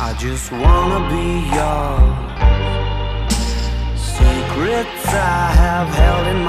I just wanna be yours. Secrets I have held in